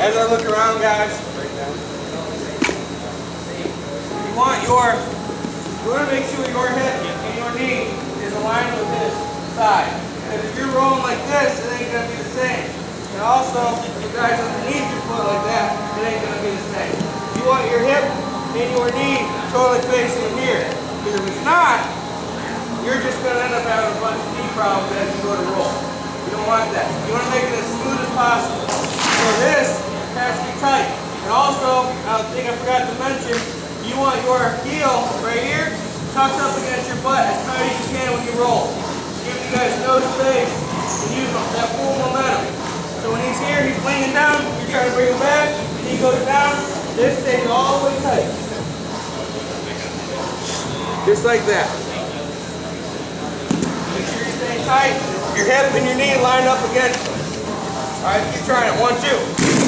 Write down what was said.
As I look around, guys, you want to make sure your hip and your knee is aligned with this side. Because if you're rolling like this, it ain't going to be the same. And also, you guys underneath your foot like that, it ain't going to be the same. You want your hip and your knee totally facing here. Because if it's not, you're just going to end up having a bunch of knee problems as you go to roll. You don't want that. You want to make it as smooth as possible. So this has to be tight. And also, I think I forgot to mention, you want your heel right here tucked up against your butt as tight as you can when you roll. Give you guys no space and use that full momentum. So when he's here, he's leaning down, you're trying to bring him back, and he goes down, this stays all the way tight. Just like that. Make sure you're staying tight, your hip and your knee line up against you. Alright, keep trying it. 1, 2.